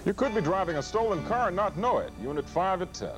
You could be driving a stolen car and not know it. Unit 5 at 10.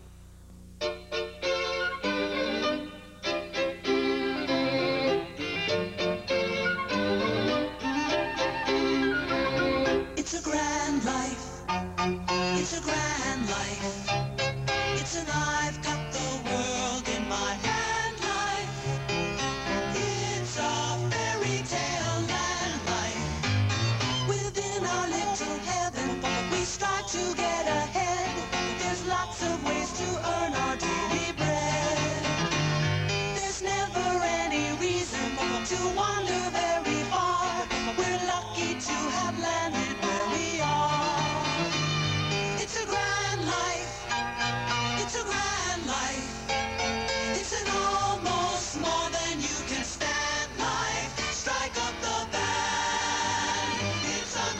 It's a grand life. It's a grand life. It's an I've got the world in my hand life. It's a fairy tale land life. Within our little heaven, we strive to get ahead. There's lots of ways to earn our daily bread. There's never any reason to wander very far. We're lucky to have landed where we are. It's a grand life. It's a grand life. It's an almost more than you can stand life. Strike up the band. It's a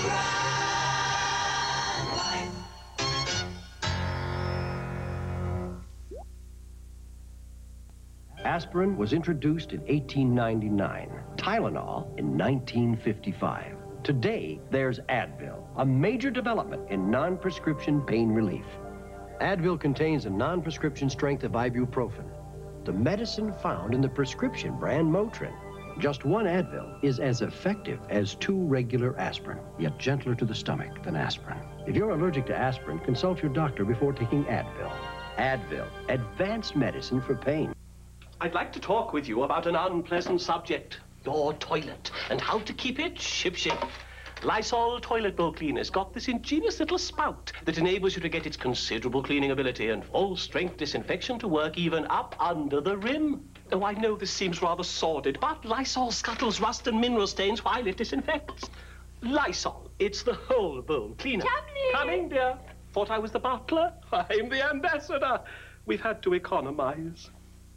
grand life. Aspirin was introduced in 1899, Tylenol in 1955. Today, there's Advil, a major development in non-prescription pain relief. Advil contains a non-prescription strength of ibuprofen, the medicine found in the prescription brand Motrin. Just one Advil is as effective as 2 regular aspirin, yet gentler to the stomach than aspirin. If you're allergic to aspirin, consult your doctor before taking Advil. Advil, advanced medicine for pain. I'd like to talk with you about an unpleasant subject. Your toilet, and how to keep it ship-shape. Lysol toilet bowl cleaner's got this ingenious little spout that enables you to get its considerable cleaning ability and full-strength disinfection to work even up under the rim. Oh, I know this seems rather sordid, but Lysol scuttles rust and mineral stains while it disinfects. Lysol, it's the whole bowl cleaner. Chumley! Coming, dear. Thought I was the butler? I'm the ambassador. We've had to economize.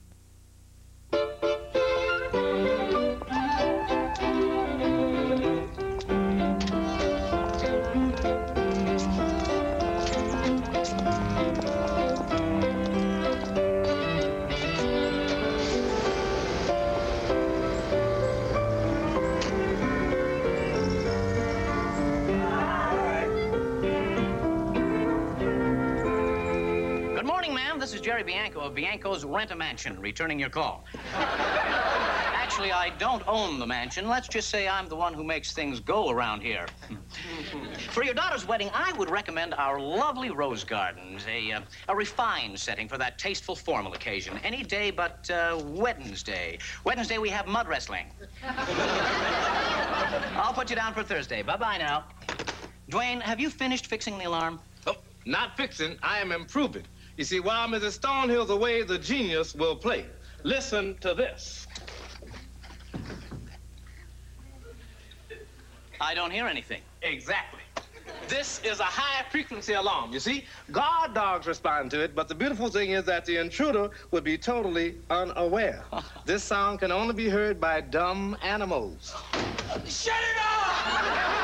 This is Jerry Bianco of Bianco's Rent-A-Mansion, returning your call. Actually, I don't own the mansion. Let's just say I'm the one who makes things go around here. For your daughter's wedding, I would recommend our lovely rose gardens, a refined setting for that tasteful formal occasion. Any day but Wednesday. Wednesday, we have mud wrestling. I'll put you down for Thursday. Bye-bye now. Dwayne, have you finished fixing the alarm? Oh, not fixing. I am improving. You see, while Mrs. Stonehill's away, the genius will play. Listen to this. I don't hear anything. Exactly. This is a high-frequency alarm, you see. Guard dogs respond to it, but the beautiful thing is that the intruder would be totally unaware. This sound can only be heard by dumb animals. Shut it off!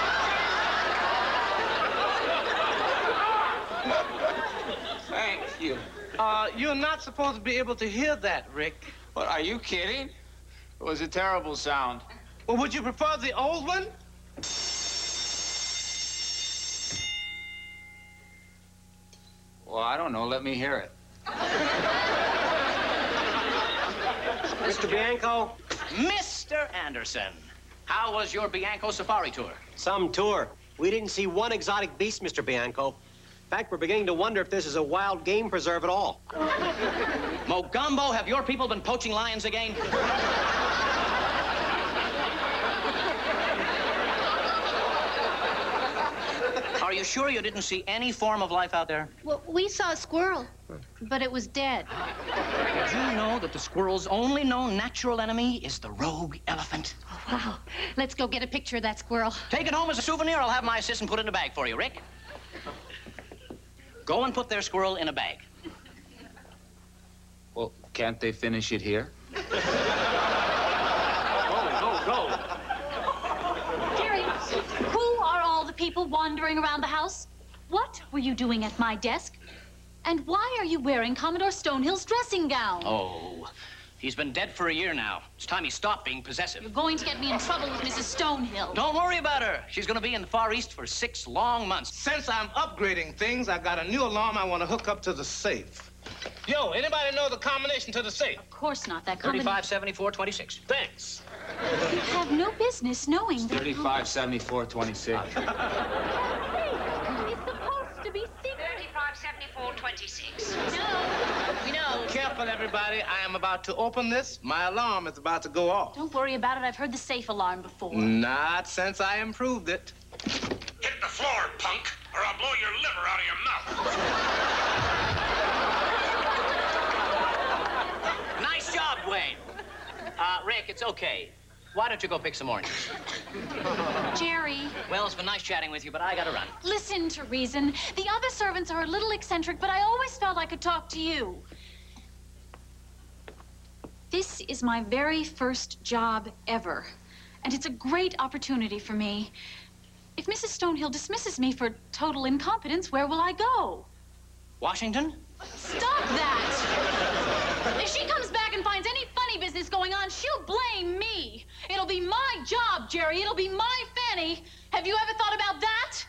Thank you. You're not supposed to be able to hear that, Rick. What, are you kidding? It was a terrible sound. Well, would you prefer the old one? Well, I don't know. Let me hear it. Mr. Bianco? Mr. Anderson, how was your Bianco safari tour? Some tour. We didn't see one exotic beast, Mr. Bianco. In fact, we're beginning to wonder if this is a wild game preserve at all. Mogumbo, have your people been poaching lions again? Are you sure you didn't see any form of life out there? Well, we saw a squirrel, but it was dead. Did you know that the squirrel's only known natural enemy is the rogue elephant? Oh, wow. Let's go get a picture of that squirrel. Take it home as a souvenir. I'll have my assistant put it in a bag for you, Rick. Go and put their squirrel in a bag. Well, can't they finish it here? Go. Jerry, who are all the people wandering around the house? What were you doing at my desk? And why are you wearing Commodore Stonehill's dressing gown? Oh, He's been dead for a year now. It's time he stopped being possessive. You're going to get me in trouble with Mrs. Stonehill. Don't worry about her. She's going to be in the Far East for 6 long months. Since I'm upgrading things, I got a new alarm I want to hook up to the safe. Yo, anybody know the combination to the safe? Of course not. That 35, 74, 26. Thanks. You have no business knowing that. 35, 74, 26. It's supposed to be secret. 35, 74, 26. No, we know. Careful, everybody. I am about to open this. My alarm is about to go off. Don't worry about it. I've heard the safe alarm before. Not since I improved it. Hit the floor, punk, or I'll blow your liver out of your mouth. Nice job, Wayne. Rick, it's okay. Why don't you go pick some oranges? Jerry. Well, it's been nice chatting with you, but I gotta run. Listen to reason. The other servants are a little eccentric, but I always felt I could talk to you. This is my very first job ever, and it's a great opportunity for me. If Mrs. Stonehill dismisses me for total incompetence, where will I go? Washington? Stop that! If she comes back and finds any funny business going on, she'll blame me. It'll be my job, Jerry. It'll be my Fanny. Have you ever thought about that?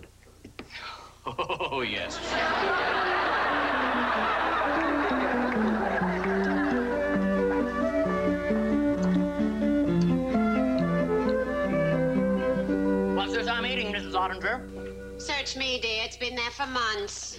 Oh, yes. What's this I'm eating, Mrs. Ottinger? Search me, dear. It's been there for months.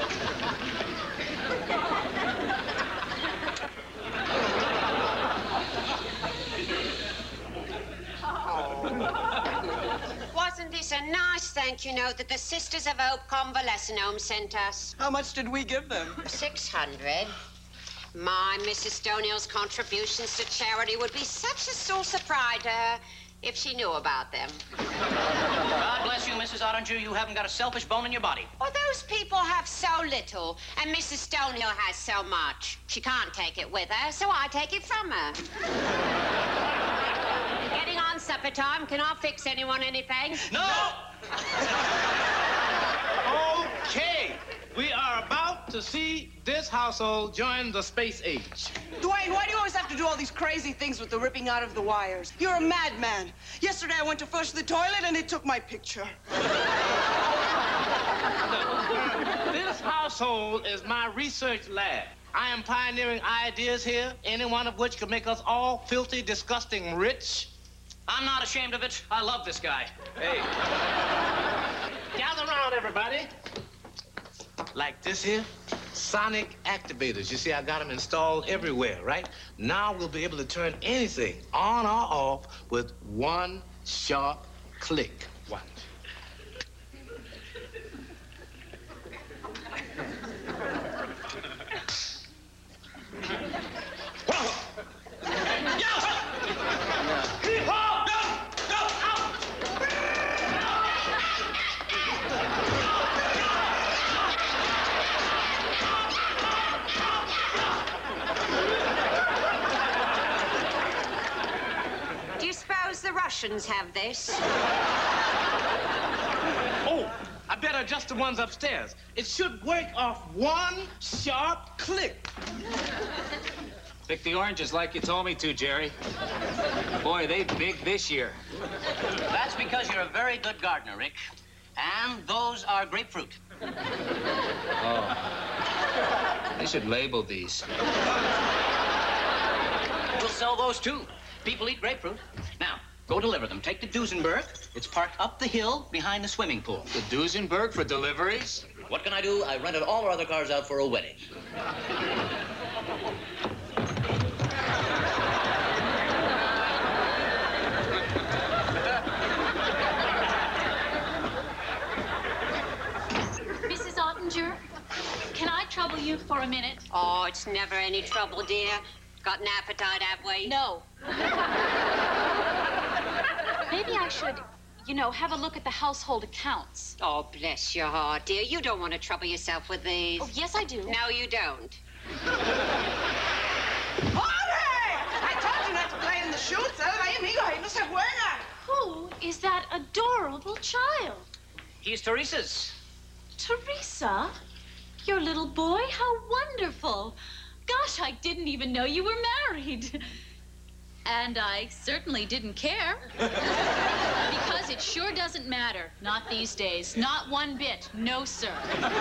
Wasn't this a nice thank you note that the Sisters of Hope Convalescent Home sent us? How much did we give them? 600. My Mrs. Stonehill's contributions to charity would be such a source of pride to her if she knew about them. God bless you, Mrs. Ottinger. You haven't got a selfish bone in your body. Well, those people have so little, and Mrs. Stonehill has so much. She can't take it with her, so I take it from her. Getting on supper time. Can I fix anyone anything? No! Okay. We are about to see this household join the space age. Dwayne, why do you always have to do all these crazy things with the ripping out of the wires? You're a madman. Yesterday I went to flush the toilet and it took my picture. This household is my research lab. I am pioneering ideas here, any one of which could make us all filthy, disgusting rich. I'm not ashamed of it. I love this guy. Hey. Gather around, everybody. Like this here, sonic activators. You see, I got them installed everywhere, right? Now we'll be able to turn anything on or off with one sharp click. Watch. The Russians have this. Oh, I better adjust the ones upstairs. It should work off one sharp click. Pick the oranges like you told me to, Jerry. Boy, they big this year. That's because you're a very good gardener, Rick. And those are grapefruit. Oh. They should label these. We'll sell those, too. People eat grapefruit. Now, go deliver them. Take the Duesenberg. It's parked up the hill behind the swimming pool. The Duesenberg for deliveries? What can I do? I rented all our other cars out for a wedding. Mrs. Ottinger, can I trouble you for a minute? Oh, it's never any trouble, dear. Got an appetite, have we? No. Maybe I should, you know, have a look at the household accounts. Oh, bless your heart, dear. You don't want to trouble yourself with these. Oh, yes, I do. No, you don't. I told you not to play in the shoots. Ay, amigo, ahí no se juega. Who is that adorable child? He's Teresa's. Teresa? Your little boy? How wonderful. gosh, I didn't even know you were married. And I certainly didn't care. Because it sure doesn't matter. Not these days. Not one bit. No, sir.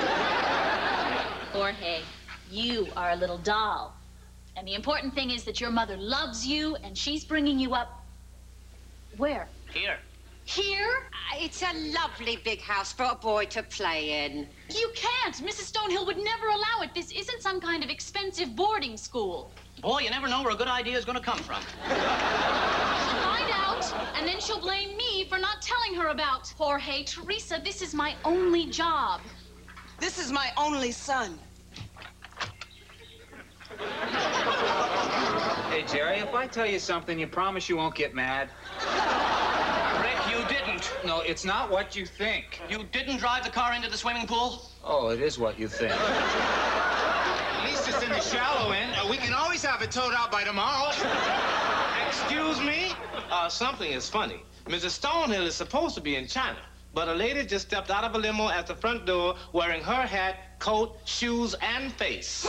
Jorge, you are a little doll. And the important thing is that your mother loves you and she's bringing you up... Where? Here. Here? It's a lovely big house for a boy to play in. You can't. Mrs. Stonehill would never allow it. This isn't some kind of expensive boarding school. Boy, you never know where a good idea is going to come from. She'll find out, and then she'll blame me for not telling her about Jorge. Teresa, this is my only job. This is my only son. Hey, Jerry, if I tell you something, you promise you won't get mad? Rick, you didn't. No, it's not what you think. You didn't drive the car into the swimming pool? Oh, it is what you think. At least it's in the shallow end. We can always have it towed out by tomorrow. Excuse me? Something is funny. Mrs. Stonehill is supposed to be in China, but a lady just stepped out of a limo at the front door wearing her hat, coat, shoes, and face.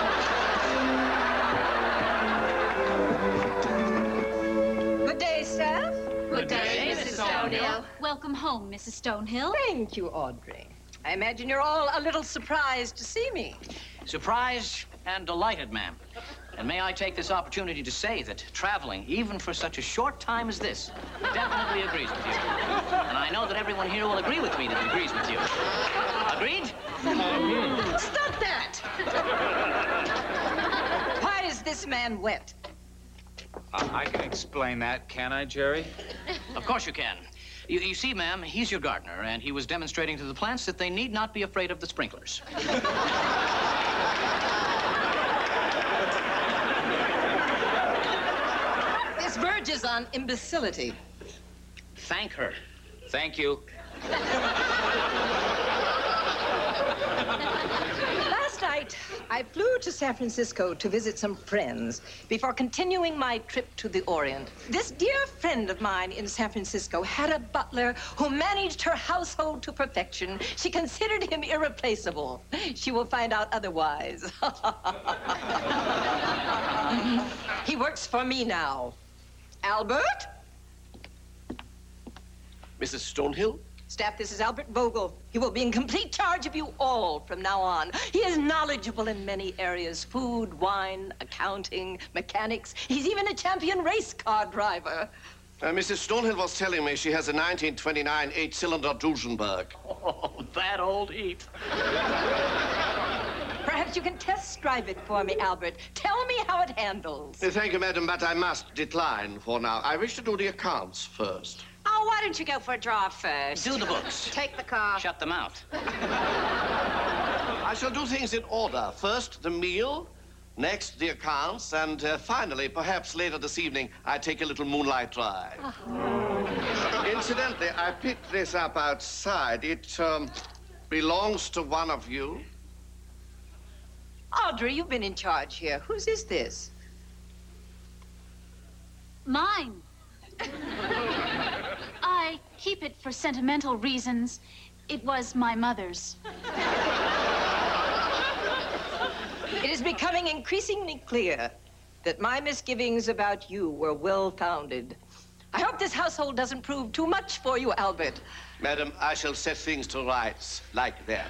Good day, staff. Good day, Mrs. Stonehill. Welcome home, Mrs. Stonehill. Thank you, Audrey. I imagine you're all a little surprised to see me. Surprised and delighted, ma'am. And may I take this opportunity to say that traveling, even for such a short time as this, definitely agrees with you. And I know that everyone here will agree with me that it agrees with you. Agreed? Stop that! Why is this man wet? I can explain that, can I, Jerry? Of course you can. You see, ma'am, he's your gardener, and he was demonstrating to the plants that they need not be afraid of the sprinklers. This verges on imbecility. Thank her. Thank you. Last night, I flew to San Francisco to visit some friends before continuing my trip to the Orient. This dear friend of mine in San Francisco had a butler who managed her household to perfection. She considered him irreplaceable. She will find out otherwise. He works for me now. Albert? Mrs. Stonehill? Staff, this is Albert Vogel. He will be in complete charge of you all from now on. He is knowledgeable in many areas: food, wine, accounting, mechanics. He's even a champion race car driver. Mrs. Stonehill was telling me she has a 1929 8-cylinder Duesenberg. Oh, that old heap. Perhaps you can test drive it for me, Albert. Tell me how it handles. Thank you, madam, but I must decline for now. I wish to do the accounts first. Oh, why don't you go for a drive first? Do the books. Take the car. Shut them out. I shall do things in order. First, the meal. Next, the accounts. And finally, perhaps later this evening, I take a little moonlight drive. Incidentally, I picked this up outside. It belongs to one of you. Audrey, you've been in charge here. Whose is this? Mine. I keep it for sentimental reasons. It was my mother's. It is becoming increasingly clear that my misgivings about you were well-founded. I hope this household doesn't prove too much for you, Albert. Madam, I shall set things to rights like that.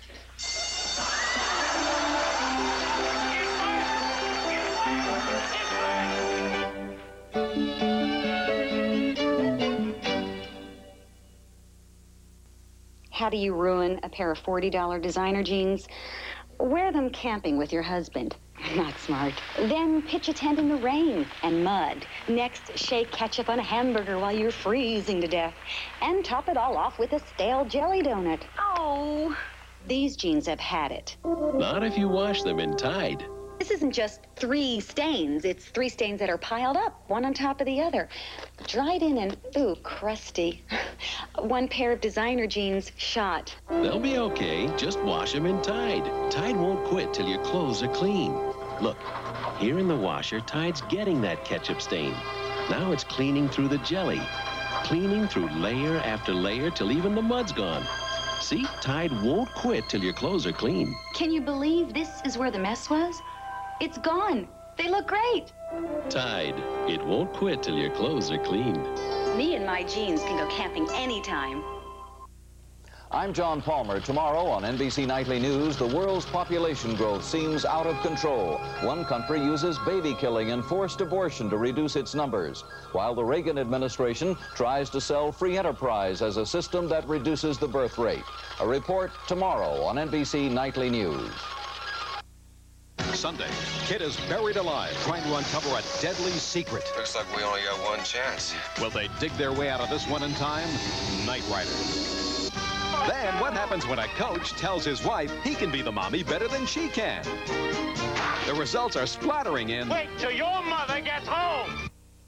How do you ruin a pair of $40 designer jeans? Wear them camping with your husband. Not smart. Then pitch a tent in the rain and mud. Next, shake ketchup on a hamburger while you're freezing to death. And top it all off with a stale jelly donut. Oh, these jeans have had it. Not if you wash them in Tide. This isn't just 3 stains. It's 3 stains that are piled up, one on top of the other. Dried in and, ooh, crusty. One pair of designer jeans shot. They'll be okay. Just wash them in Tide. Tide won't quit till your clothes are clean. Look, here in the washer, Tide's getting that ketchup stain. Now it's cleaning through the jelly. Cleaning through layer after layer till even the mud's gone. See, Tide won't quit till your clothes are clean. Can you believe this is where the mess was? It's gone. They look great. Tide. It won't quit till your clothes are clean. Me and my jeans can go camping anytime. I'm John Palmer. Tomorrow on NBC Nightly News, the world's population growth seems out of control. One country uses baby killing and forced abortion to reduce its numbers, while the Reagan administration tries to sell free enterprise as a system that reduces the birth rate. A report tomorrow on NBC Nightly News. Sunday, kid is buried alive trying to uncover a deadly secret. Looks like we only got one chance. Will they dig their way out of this one in time? Knight Rider. Then what happens when a coach tells his wife he can be the mommy better than she can? The results are splattering in... Wait till your mother gets home!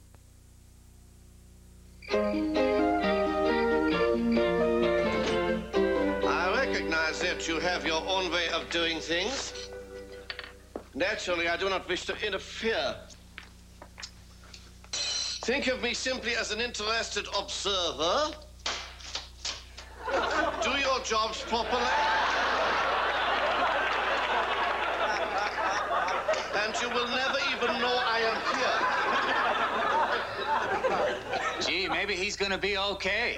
I recognize that you have your own way of doing things. Naturally, I do not wish to interfere. Think of me simply as an interested observer. Do your jobs properly. And you will never even know I am here. Gee, maybe he's gonna be okay.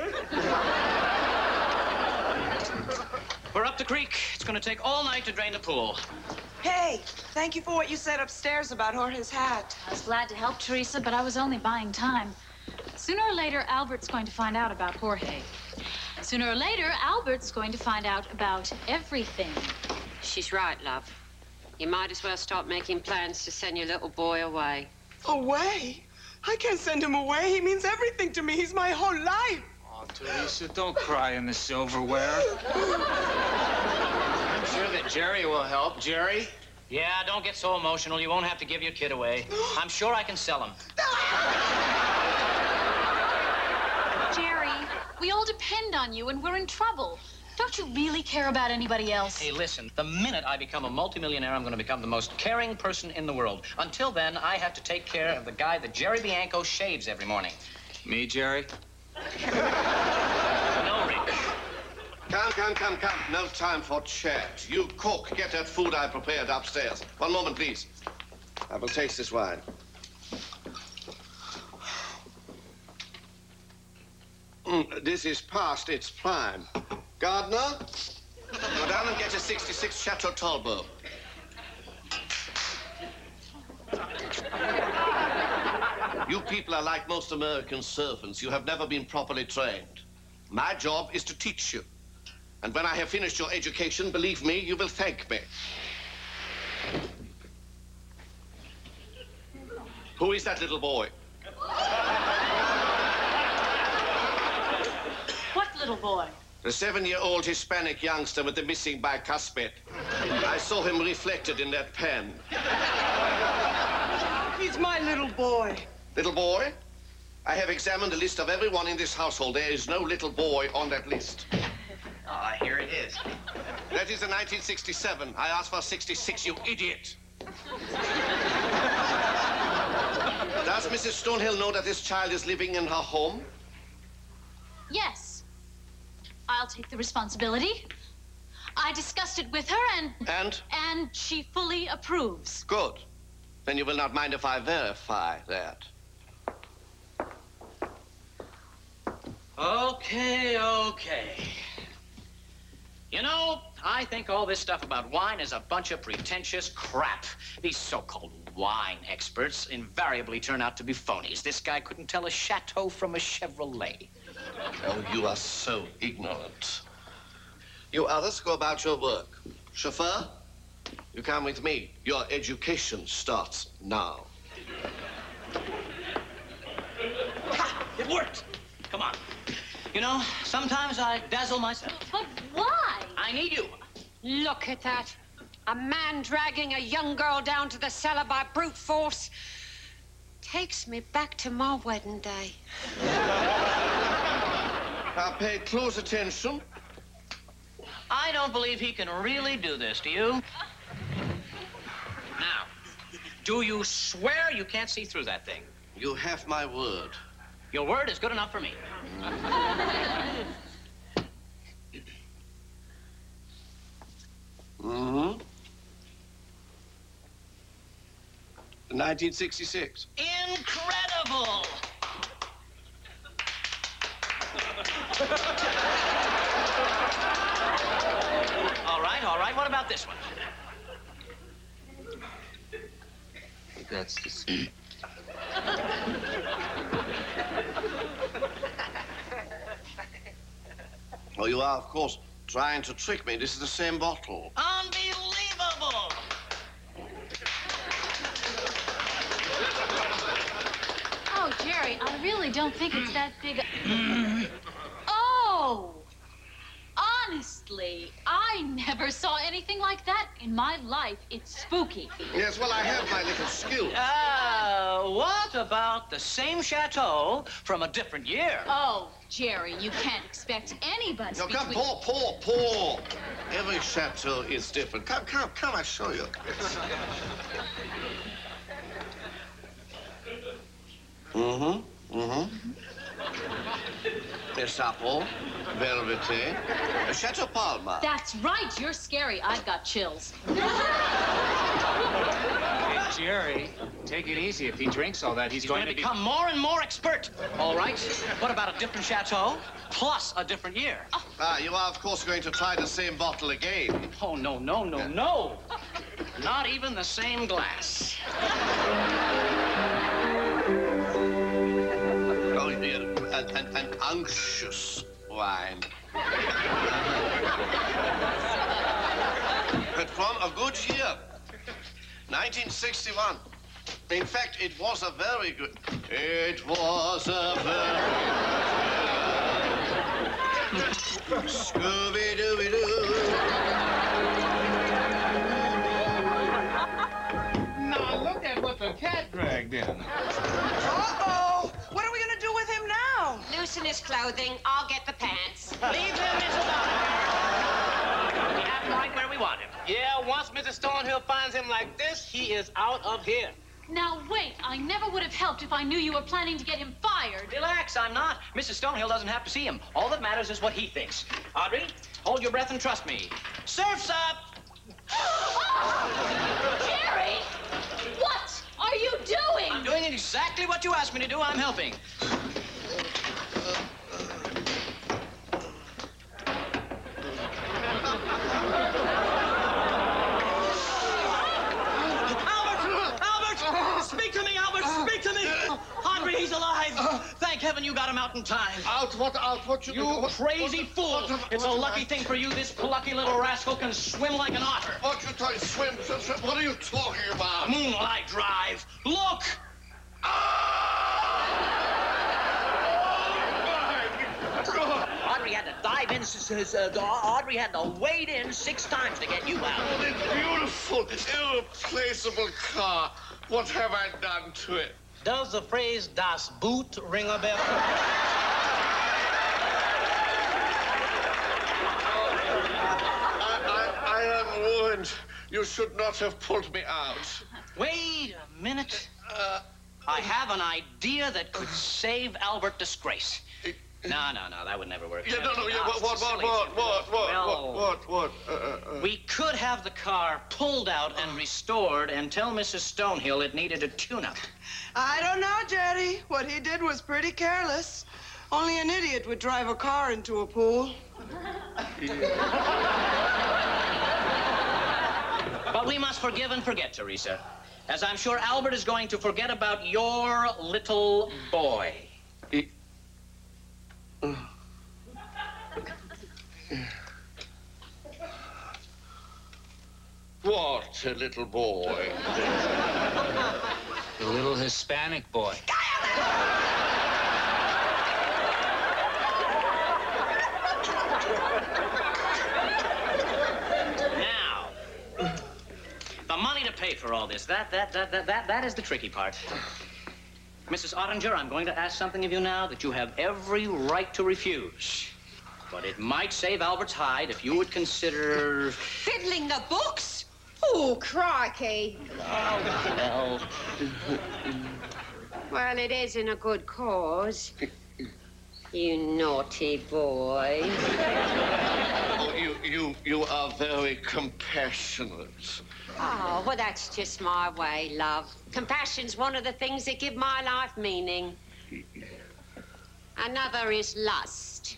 We're up the creek. It's gonna take all night to drain the pool. Hey, thank you for what you said upstairs about Jorge's hat. I was glad to help, Teresa, but I was only buying time. Sooner or later, Albert's going to find out about Jorge. Sooner or later, Albert's going to find out about everything. She's right, love. You might as well start making plans to send your little boy away. Away? I can't send him away. He means everything to me. He's my whole life. Oh, Teresa, don't cry in the silverware. I'm sure that Jerry will help. Jerry? Yeah, don't get so emotional. You won't have to give your kid away. I'm sure I can sell him. Jerry, we all depend on you, and we're in trouble. Don't you really care about anybody else? Hey, listen, the minute I become a multimillionaire, I'm going to become the most caring person in the world. Until then, I have to take care of the guy that Jerry Bianco shaves every morning. Me, Jerry? No, Rick. Come. No time for chat. You cook. Get that food I prepared upstairs. One moment, please. I will taste this wine. This is past its prime. Gardener, go down and get a 66 Chateau Talbot. You people are like most American servants. You have never been properly trained. My job is to teach you. And when I have finished your education, believe me, you will thank me. Who is that little boy? What little boy? The 7-year-old Hispanic youngster with the missing bicuspid. I saw him reflected in that pen. He's my little boy. Little boy? I have examined the list of everyone in this household. There is no little boy on that list. Ah, here it is. That is a 1967. I asked for 66, you idiot. Does Mrs. Stonehill know that this child is living in her home? Yes. I'll take the responsibility. I discussed it with her and... And she fully approves. Good. Then you will not mind if I verify that. Okay. You know, I think all this stuff about wine is a bunch of pretentious crap. These so-called wine experts invariably turn out to be phonies. This guy couldn't tell a Chateau from a Chevrolet. Oh, you are so ignorant. You others go about your work. Chauffeur, you come with me. Your education starts now. Ha! It worked! Come on. You know, sometimes I dazzle myself. But why? I need you. Look at that. A man dragging a young girl down to the cellar by brute force. Takes me back to my wedding day. I paid close attention. I don't believe he can really do this, do you? Now, do you swear you can't see through that thing? You have my word. Your word is good enough for me. Mm-hmm. 1966. Incredible! All right, what about this one? That's the same. Oh, you are, of course, trying to trick me. This is the same bottle. Unbelievable! Oh, Jerry, I really don't think it's that big a... Oh! Honestly, I never saw anything like that in my life. It's spooky. Yes, well, I have my little skill. What about the same chateau from a different year? Oh, Jerry, you can't expect anybody No, come, pour. Every chateau is different. Come, I'll show you. Esapo, Velvete, Chateau Palma. That's right, you're scary. I've got chills. Hey, Jerry, take it easy. If he drinks all that, he's going to become more and more expert. All right, what about a different chateau plus a different year? You are, of course, going to try the same bottle again. Oh, no. Not even the same glass. Oh, yeah, an unctuous wine. But from a good year, 1961. In fact, it was a very good... It was a very good... Scooby-Dooby-Doo. Now, look at what the cat dragged in. Uh-oh! What are we gonna do with him now? Loosen his clothing. I'll get the pants. Leave him, Mrs. Oliver. We have him right where we want him. Yeah, once Mrs. Stonehill finds him like this, he is out of here. Now, wait. I never would have helped if I knew you were planning to get him fired. Relax, I'm not. Mrs. Stonehill doesn't have to see him. All that matters is what he thinks. Audrey, hold your breath and trust me. Surf's up! Jerry! What are you doing? I'm doing exactly what you asked me to do. I'm helping. Albert! Speak to me, Albert! Speak to me! Audrey, he's alive! Thank heaven you got him out in time. Out? What You crazy fool! It's a lucky thing for you this plucky little rascal can swim like an otter. What you talking? Swim? What are you talking about? Moonlight Drive. Look! Audrey had to dive in. Audrey had to wade in 6 times to get you out. Oh, this beautiful, irreplaceable car. What have I done to it? Does the phrase Das Boot ring a bell? I am ruined. You should not have pulled me out. Wait a minute. I have an idea that could save Albert disgrace. No, that would never work. Yeah, no, what? We could have the car pulled out and restored and tell Mrs. Stonehill it needed a tune-up. I don't know, Jerry. What he did was pretty careless. Only an idiot would drive a car into a pool. But we must forgive and forget, Teresa, as I'm sure Albert is going to forget about your little boy. What a little boy. The little Hispanic boy. Now, the money to pay for all this, that is the tricky part. Mrs. Ottinger, I'm going to ask something of you now that you have every right to refuse. But it might save Albert's hide if you would consider... Fiddling the books? Oh, crikey. Well... Well, it is in a good cause. You naughty boy. Oh, you think you are very compassionate. Oh, well, that's just my way, love. Compassion's one of the things that give my life meaning. Another is lust.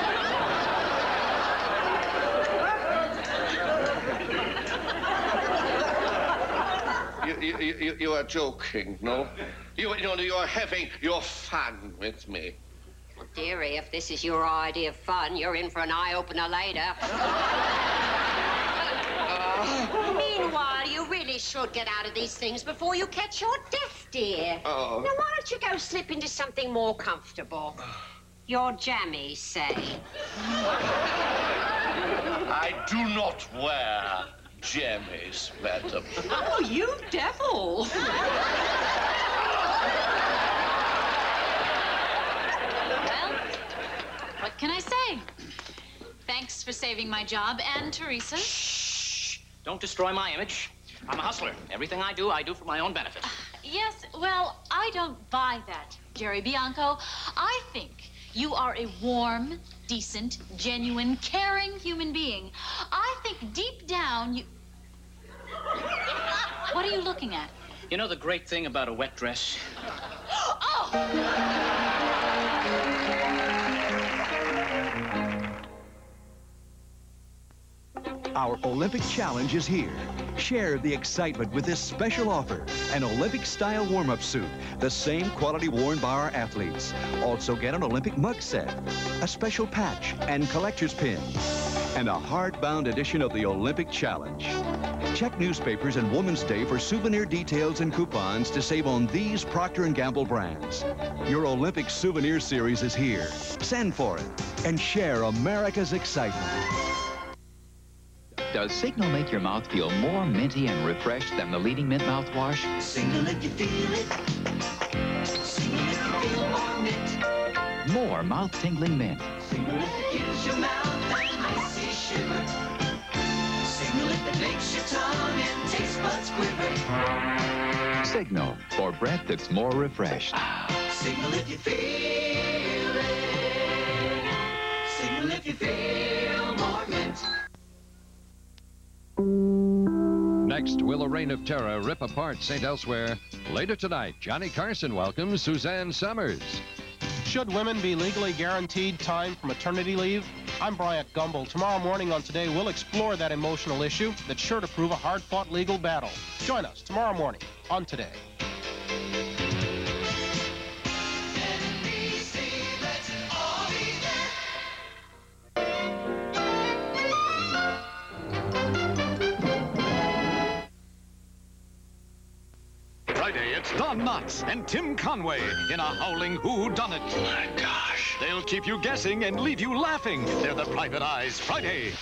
You are joking, no? You are having your fun with me. Well, dearie, if this is your idea of fun, you're in for an eye-opener later. Meanwhile, you really should get out of these things before you catch your death, dear. Oh. Now, why don't you go slip into something more comfortable? Your jammies, say. I do not wear jammies, madam. Oh, you devil. Well, what can I say? Thanks for saving my job and Teresa. Shh! Don't destroy my image. I'm a hustler. Everything I do for my own benefit. Yes, well, I don't buy that, Jerry Bianco. I think you are a warm, decent, genuine, caring human being. I think deep down you... What are you looking at? You know the great thing about a wet dress? Oh! Our Olympic Challenge is here. Share the excitement with this special offer. An Olympic-style warm-up suit, the same quality worn by our athletes. Also get an Olympic mug set, a special patch and collector's pin, and a hardbound edition of the Olympic Challenge. Check newspapers and Women's Day for souvenir details and coupons to save on these Procter & Gamble brands. Your Olympic souvenir series is here. Send for it and share America's excitement. Does Signal make your mouth feel more minty and refreshed than the leading mint mouthwash? Signal if you feel it. Signal if you feel more mint. More mouth-tingling mint. Signal if it gives your mouth an icy shiver. Signal if it makes your tongue and taste buds quiver. Signal, for breath that's more refreshed. Signal if you feel it. Signal if you feel more mint. Next, will a reign of terror rip apart St. Elsewhere? Later tonight, Johnny Carson welcomes Suzanne Summers. Should women be legally guaranteed time for maternity leave? I'm Bryant Gumbel. Tomorrow morning on Today, we'll explore that emotional issue that's sure to prove a hard-fought legal battle. Join us tomorrow morning on Today. Friday, it's Don Knotts and Tim Conway in a howling whodunit. Oh, my gosh. They'll keep you guessing and leave you laughing. They're the Private Eyes Friday.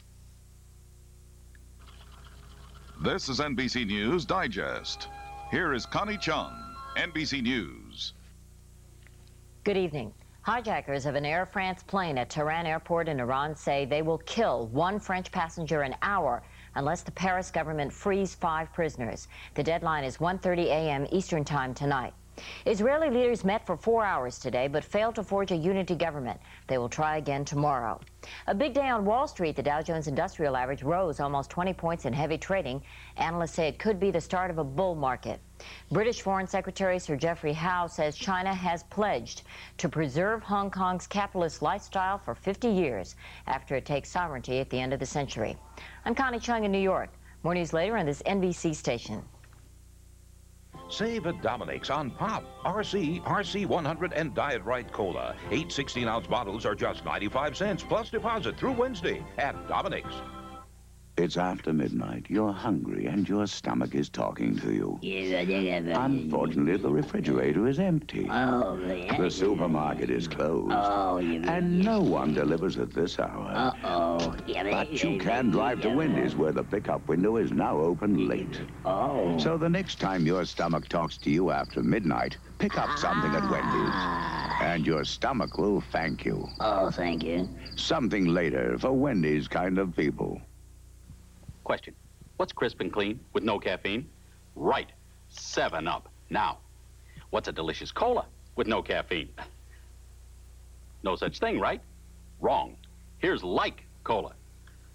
This is NBC News Digest. Here is Connie Chung, NBC News. Good evening. Hijackers of an Air France plane at Tehran Airport in Iran say they will kill one French passenger an hour unless the Paris government frees 5 prisoners. The deadline is 1:30 a.m. Eastern Time tonight. Israeli leaders met for 4 hours today but failed to forge a unity government. They will try again tomorrow. A big day on Wall Street. The Dow Jones Industrial Average rose almost 20 points in heavy trading. Analysts say it could be the start of a bull market. British Foreign Secretary Sir Geoffrey Howe says China has pledged to preserve Hong Kong's capitalist lifestyle for 50 years after it takes sovereignty at the end of the century. I'm Connie Chung in New York. More news later on this NBC station. Save at Dominic's on Pop, RC, RC100, and Diet Right Cola. 8 16-ounce bottles are just 95 cents plus deposit through Wednesday at Dominic's. It's after midnight. You're hungry and your stomach is talking to you. Unfortunately, the refrigerator is empty. The supermarket is closed. And no one delivers at this hour. But you can drive to Wendy's, where the pickup window is now open late. So the next time your stomach talks to you after midnight, pick up something at Wendy's. And your stomach will thank you. Thank you. Something later for Wendy's kind of people. Question. What's crisp and clean with no caffeine? Right. 7-Up. Now, what's a delicious cola with no caffeine? No such thing, right? Wrong. Here's Like Cola.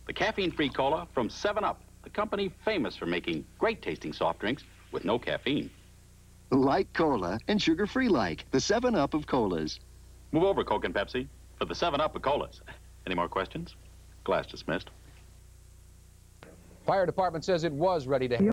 The caffeine-free cola from 7-Up, the company famous for making great-tasting soft drinks with no caffeine. Like cola and sugar-free like. The 7-Up of colas. Move over, Coke and Pepsi, for the 7-Up of colas. Any more questions? Class dismissed. Fire department says it was ready to...